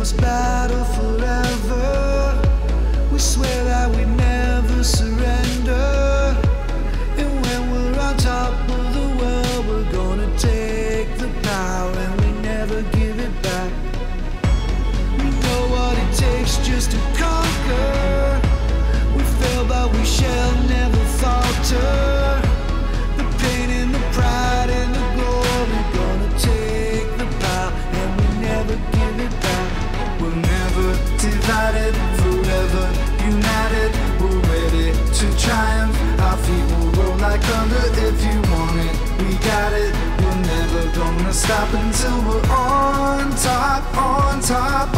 must battle forever. We swear that we never surrender. And when we're on top of the world, we're gonna take the power and we never give it back. We know what it takes just to conquer. We fail but we shall never falter. The pain and the pride and the glory, gonna take the power and we never give it back. We're never divided, forever united. We're ready to triumph. Our feet will roll like thunder. If you want it, we got it. We're never gonna stop until we're on top, on top.